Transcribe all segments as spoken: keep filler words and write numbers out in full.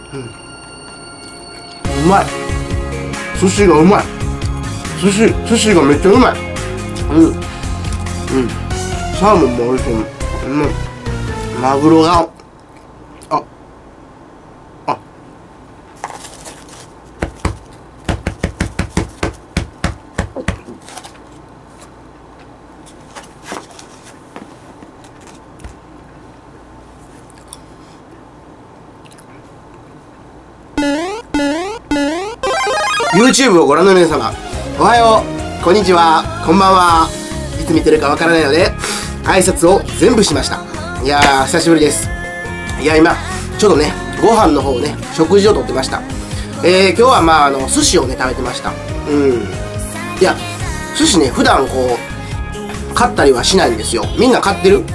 うん、うまい。寿司がうまい。寿司寿司がめっちゃうまい。うんうん。サーモンも美味しい。うん。マグロがああ。YouTube をご覧の皆様、おはよう、こんにちは、こんばんは。いつ見てるかわからないので挨拶を全部しました。いやー久しぶりです。いや今ちょっとねご飯の方をね食事をとってました。えー、今日はまああの寿司をね食べてました。うん。いや寿司ね普段こう買ったりはしないんですよ。みんな買ってる？うん。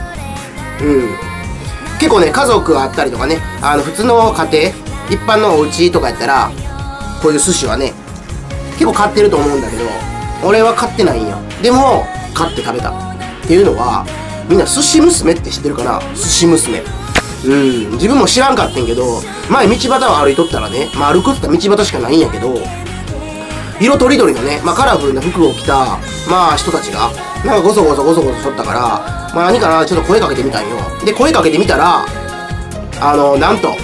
結構ね家族あったりとかね、あの普通の家庭一般のお家とかやったらこういう寿司はね結構買ってると思うんだけど、俺は買ってないんよ。でも買って食べたっていうのは、みんな寿司娘って知ってるかな？寿司娘。うん、自分も知らんかってんけど、前道端を歩いとったらね、まあ歩くって言ったら道端しかないんやけど、色とりどりのね、まあカラフルな服を着た、まあ人たちが、なんかゴソゴソゴソゴソしとったから、まあ何かなちょっと声かけてみたんよ。で、声かけてみたら、あの、なんと、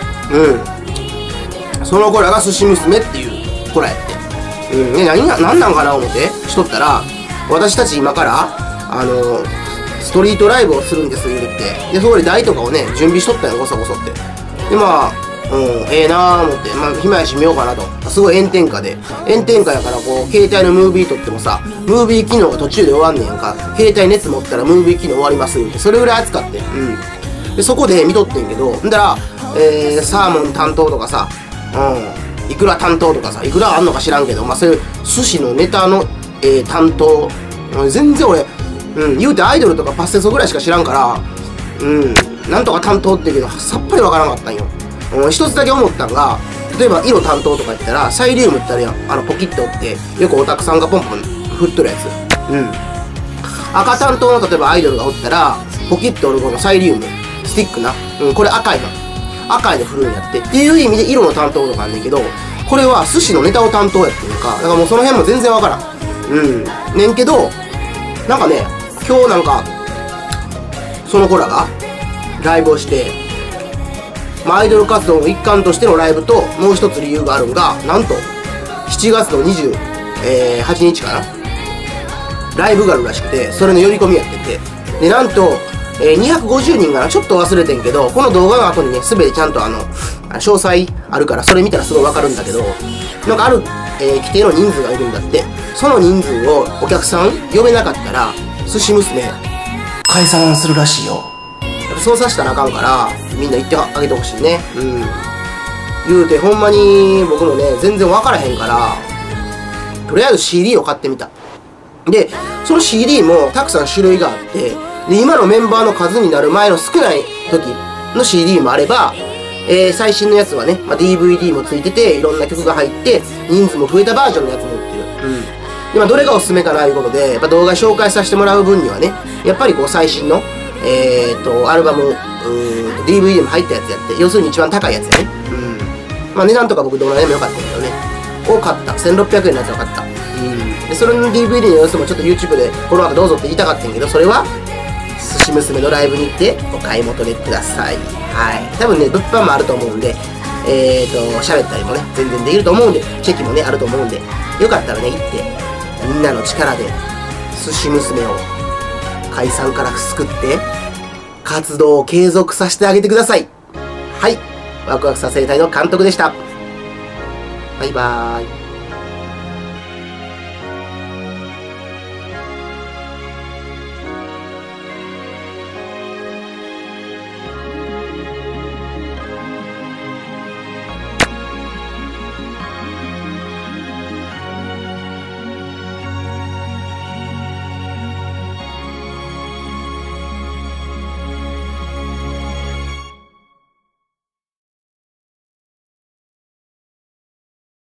うん、その子らが寿司娘っていう子らやって。うん、ね、何が、何なんかな思ってしとったら、私たち今から、あの、ストリートライブをするんです言うてって、で、そこで台とかをね、準備しとったよ、ごそごそって。で、まあ、うん、ええなー思って、まあ、暇やし見ようかなと。すごい炎天下で。炎天下やから、こう、携帯のムービー撮ってもさ、ムービー機能が途中で終わんねんやんか。携帯熱持ったらムービー機能終わります言うて、それぐらい熱かって。うん。で、そこで見とってんけど、んだら、えー、サーモン担当とかさ、うん、いくら担当とかさ、いくらあんのか知らんけど、まあ、そういう寿司のネタの、えー、担当、全然俺、うん、言うてアイドルとかパッセソぐらいしか知らんから、うん、なんとか担当って言うけど、さっぱりわからなかったんよ。うん、一つだけ思ったんが、例えば色担当とか言ったら、サイリウムってあるやん。あの、ポキッと折って、よくオタクさんがポンポン振っとるやつ。うん。赤担当の例えばアイドルがおったら、ポキッと折るこのサイリウム、スティックな。うん、これ赤いの。赤いの振るんやって。っていう意味で色の担当とかあんねんけど、これは寿司のネタを担当やっていうか、だからもうその辺も全然わからん。うん。ねんけど、なんかね、今日なんか、その子らがライブをして、まあ、アイドル活動の一環としてのライブと、もう一つ理由があるのが、なんと、しちがつのにじゅうはちにちかなライブがあるらしくて、それの呼び込みやってて、で、なんと、えー、にひゃくごじゅうにんかなちょっと忘れてんけど、この動画の後にね、すべてちゃんとあの、詳細あるから、それ見たらすごいわかるんだけど、なんかある、えー、規定の人数がいるんだって、その人数をお客さん呼べなかったら、寿司娘、解散するらしいよ。そうさせたらあかんから、みんな言ってあげてほしいね。うん。言うて、ほんまに僕もね、全然わからへんから、とりあえず シーディー を買ってみた。で、その シーディー もたくさん種類があって、で、今のメンバーの数になる前の少ない時の シーディー もあれば、えー、最新のやつはね、まあ、ディーブイディー もついてて、いろんな曲が入って、人数も増えたバージョンのやつも売ってる。うん。で、まあ、どれがおすすめかなということで、やっぱ動画紹介させてもらう分にはね、やっぱりこう最新の、えーと、アルバム、うーん、ディーブイディー も入ったやつやって、要するに一番高いやつやね。うん。まあ値段とか僕どうなでもよかったんだけどね。を買った。せんろっぴゃくえんのやつを買った。うん。で、それの ディーブイディー の様子もちょっと YouTube でこの後どうぞって言いたかったんやけど、それは、寿司娘のライブに行ってお買い求めください。はい。多分ね、物販もあると思うんで、えーと、喋ったりもね、全然できると思うんで、チェキもね、あると思うんで、よかったらね、行って、みんなの力で、寿司娘を解散から救って、活動を継続させてあげてください。はい。ワクワクさせたいの監督でした。バイバーイ。